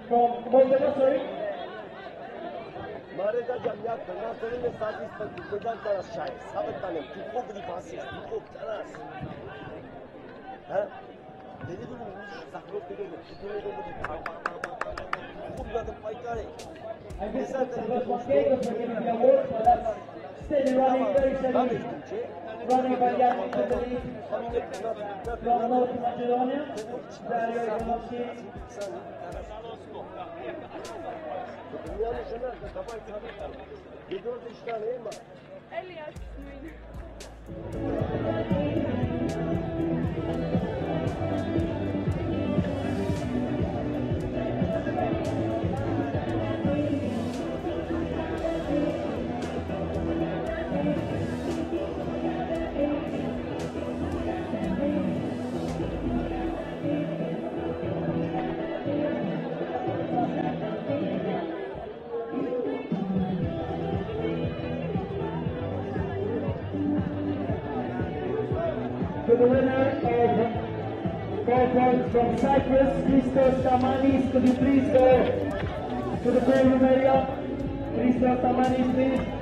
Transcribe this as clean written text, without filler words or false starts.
from Moldova, sorry. Marega Jamia, National Service for the Vedanta Shai, Sabatanam, Tukogri passes, Tukok Taras. They didn't use Sakropic, I guess that's the first one game for giving the award, but that's steady running, very steady. Running by Jan Koteli from North Macedonia. Dario Ivanovski. Elias To the winner of 4 points from Cyprus, Christos Tamanis. Could you please go to the podium area? Christos Tamanis, please.